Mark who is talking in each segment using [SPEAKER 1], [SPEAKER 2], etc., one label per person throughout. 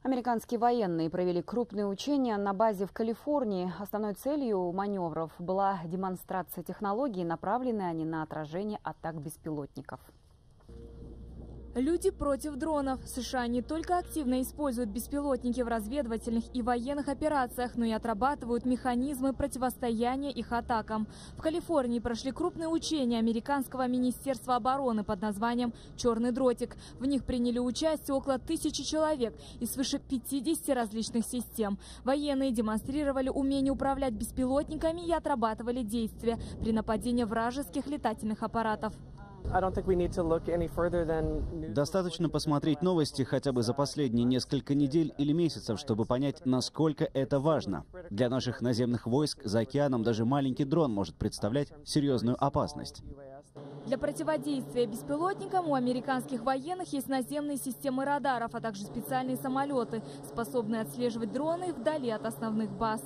[SPEAKER 1] Американские военные провели крупные учения на базе в Калифорнии. Основной целью маневров была демонстрация технологий, направленные они на отражение атак беспилотников.
[SPEAKER 2] Люди против дронов. США не только активно используют беспилотники в разведывательных и военных операциях, но и отрабатывают механизмы противостояния их атакам. В Калифорнии прошли крупные учения американского министерства обороны под названием «Черный дротик». В них приняли участие около 1000 человек из свыше 50 различных систем. Военные демонстрировали умение управлять беспилотниками и отрабатывали действия при нападении вражеских летательных аппаратов.
[SPEAKER 3] Достаточно посмотреть новости хотя бы за последние несколько недель или месяцев, чтобы понять, насколько это важно. Для наших наземных войск за океаном даже маленький дрон может представлять серьезную опасность.
[SPEAKER 2] Для противодействия беспилотникам у американских военных есть наземные системы радаров, а также специальные самолеты, способные отслеживать дроны вдали от основных баз.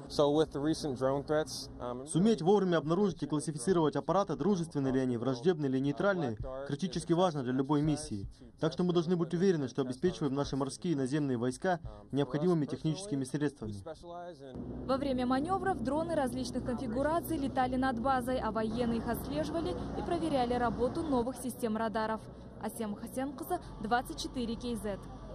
[SPEAKER 4] Суметь вовремя обнаружить и классифицировать аппараты, дружественные ли они, враждебные или нейтральные, критически важно для любой миссии. Так что мы должны быть уверены, что обеспечиваем наши морские и наземные войска необходимыми техническими средствами.
[SPEAKER 2] Во время маневров дроны различных конфигураций летали над базой, а военные их отслеживали и проверяли работу новых систем радаров. Асем Хасенкуза, 24 КЗ.